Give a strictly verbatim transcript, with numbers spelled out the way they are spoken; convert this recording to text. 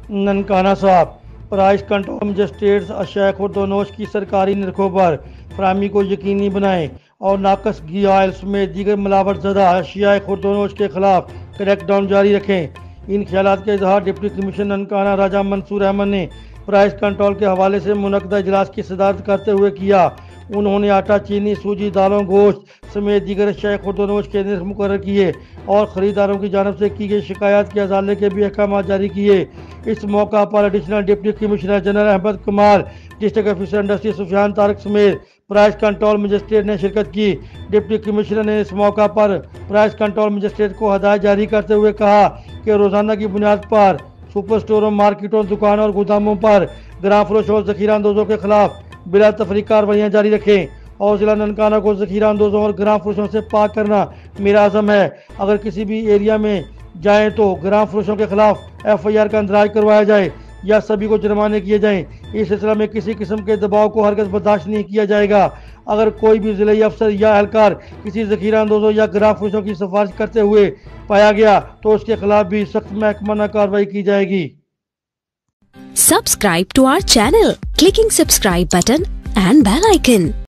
ननकाना साहब price control magistrates अशिया खुर्दोनोश की सरकारी नरखों पर फराहमी को यकीनी बनाएं और नाकस घी ऑयल समेत दीगर मिलावट ज़दा अशिया खुर्दोनोश के खिलाफ क्रैकडाउन जारी रखें। इन ख्यालात का इजहार डिप्टी कमिश्नर ननकाना राजा मंसूर अहमद ने प्राइस कंट्रोल के हवाले से मुनक्कदा इजलास की सदारत करते हुए किया। उन्होंने आटा, चीनी, सूजी, दालों, गोश्त समेत दीगर अशिया खुर्दोनोश के निर्ख मुकर्रर किए और ख़रीदारों की जानब से की गई शिकायत के अजाले के भी अहकाम जारी किए। इस मौका पर additional deputy commissioner general Ahmed Kamal, district officer industry Sufiyan Tariq समेत प्राइस कंट्रोल मजिस्ट्रेट ने शिरकत की। डिप्टी कमिश्नर ने इस मौका पर प्राइस कंट्रोल मजिस्ट्रेट को हदायत जारी करते हुए कहा कि रोज़ाना की बुनियाद पर सुपर स्टोरों, मार्केटों, दुकानों और गोदामों पर ग्राम फरोशों और ज़ख़ीरा अंदोज़ों के खिलाफ बिला तफरीक कार्रवाइयाँ जारी रखें और ज़िला ननकाना को ज़ख़ीरा अंदोज़ों और ग्राम फरोशों से पाक करना मेरा आज़म है। अगर किसी भी एरिया में जाएँ तो ग्राम फरोशों के खिलाफ एफ आई आर का इंदराज करवाया जाए या सभी को जुर्माने किए जाएँ। इस सिलसिले में किसी किस्म के दबाव को हरगिज़ बर्दाश्त नहीं किया जाएगा। अगर कोई भी ज़िले अफसर या एहलकार किसी ज़ख़ीरा अंदोज़ों या ग्राम फरोशों की सिफारिश करते हुए पाया गया तो उसके खिलाफ भी सख्त महकमाना कार्रवाई की जाएगी। Subscribe to our channel, clicking subscribe button and bell icon.